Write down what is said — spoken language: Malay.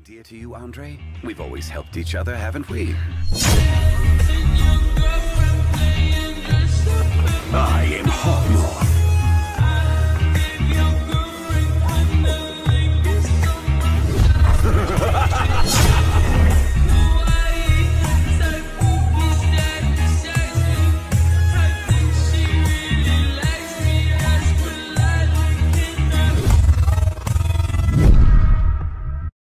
Dear to you, Andre? We've always helped each other, haven't we?